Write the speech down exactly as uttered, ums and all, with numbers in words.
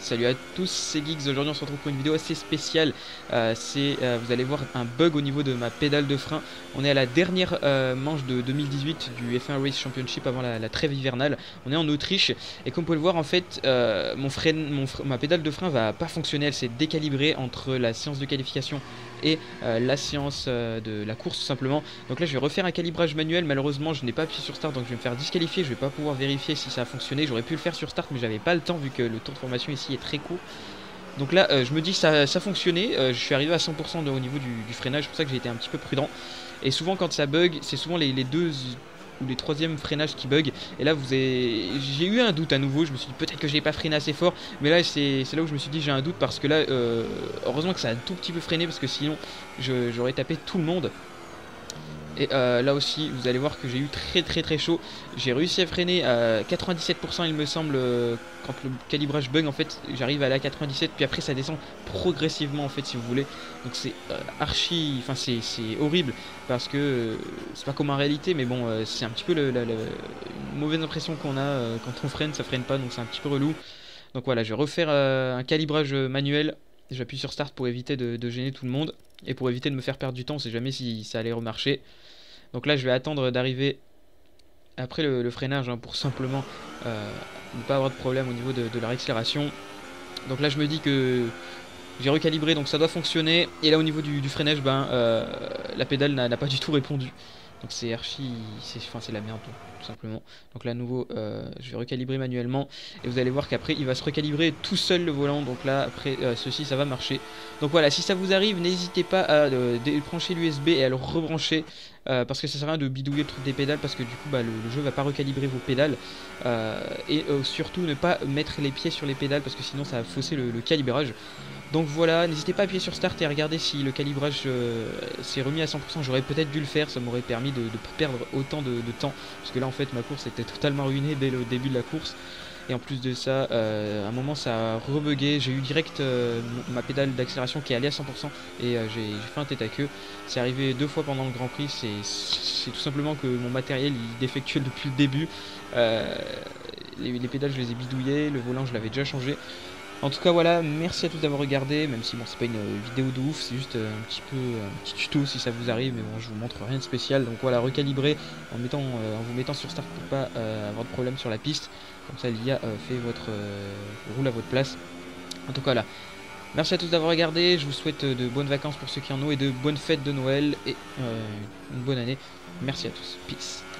Salut à tous, c'est Geeks. Aujourd'hui on se retrouve pour une vidéo assez spéciale. Euh, c'est, euh, vous allez voir un bug au niveau de ma pédale de frein. On est à la dernière euh, manche de deux mille dix-huit du F un Race Championship avant la, la trêve hivernale. On est en Autriche et comme vous pouvez le voir en fait, euh, mon frein, mon fre- ma pédale de frein va pas fonctionner. Elle s'est décalibrée entre la séance de qualification et euh, la séance euh, de la course tout simplement. Donc là je vais refaire un calibrage manuel. Malheureusement je n'ai pas appuyé sur start, donc je vais me faire disqualifier. Je vais pas pouvoir vérifier si ça a fonctionné. J'aurais pu le faire sur start mais j'avais pas le temps vu que le tour de formation ici est très court. Donc là euh, je me dis que ça, ça fonctionnait. Euh, je suis arrivé à cent pour cent de, au niveau du, du freinage. C'est pour ça que j'ai été un petit peu prudent. Et souvent quand ça bug, c'est souvent les, les deux ou les troisièmes freinages qui bug. Et là vous avez, j'ai eu un doute à nouveau. Je me suis dit peut-être que j'ai pas freiné assez fort. Mais là c'est là où je me suis dit j'ai un doute parce que là euh, heureusement que ça a un tout petit peu freiné parce que sinon j'aurais tapé tout le monde. Et euh, là aussi vous allez voir que j'ai eu très très très chaud. J'ai réussi à freiner à quatre-vingt-dix-sept pour cent il me semble. euh, Quand le calibrage bug en fait j'arrive à la quatre-vingt-dix-sept, puis après ça descend progressivement en fait si vous voulez. Donc c'est euh, archi, enfin c'est horrible parce que euh, c'est pas comme en réalité, mais bon euh, c'est un petit peu le, la, la, une mauvaise impression qu'on a euh, quand on freine, ça freine pas, donc c'est un petit peu relou. Donc voilà, je vais refaire euh, un calibrage manuel. J'appuie sur start pour éviter de, de gêner tout le monde et pour éviter de me faire perdre du temps, on sait jamais si ça allait remarcher. Donc là je vais attendre d'arriver après le, le freinage hein, pour simplement euh, ne pas avoir de problème au niveau de, de la réaccélération. Donc là je me dis que j'ai recalibré, donc ça doit fonctionner. Et là au niveau du, du freinage, ben, euh, la pédale n'a pas du tout répondu. Donc c'est archi, c'est enfin, la merde tout simplement. Donc là à nouveau euh, je vais recalibrer manuellement. Et vous allez voir qu'après il va se recalibrer tout seul le volant. Donc là après euh, ceci ça va marcher. Donc voilà, si ça vous arrive, n'hésitez pas à euh, débrancher l'U S B et à le rebrancher. Euh, parce que ça sert à rien de bidouiller le truc des pédales, parce que du coup bah, le, le jeu va pas recalibrer vos pédales. Euh, et euh, surtout ne pas mettre les pieds sur les pédales parce que sinon ça va fausser le, le calibrage. Donc voilà, n'hésitez pas à appuyer sur start et à regarder si le calibrage euh, s'est remis à cent pour cent. J'aurais peut-être dû le faire, ça m'aurait permis de ne pas perdre autant de, de temps. Parce que là en fait ma course était totalement ruinée dès le début de la course. Et en plus de ça, euh, à un moment ça a rebugué, j'ai eu direct euh, ma pédale d'accélération qui est allée à cent pour cent et euh, j'ai fait un tête à queue. C'est arrivé deux fois pendant le Grand Prix, c'est tout simplement que mon matériel il défectuait depuis le début. Euh, les, les pédales je les ai bidouillées, le volant je l'avais déjà changé. En tout cas voilà, merci à tous d'avoir regardé, même si bon c'est pas une vidéo de ouf, c'est juste un petit peu un petit tuto si ça vous arrive, mais bon je vous montre rien de spécial. Donc voilà, recalibrer en, mettant, euh, en vous mettant sur start pour pas euh, avoir de problème sur la piste, comme ça l'I A euh, fait votre euh, roule à votre place. En tout cas là, merci à tous d'avoir regardé, je vous souhaite de bonnes vacances pour ceux qui en ont et de bonnes fêtes de Noël et euh, une bonne année. Merci à tous, peace.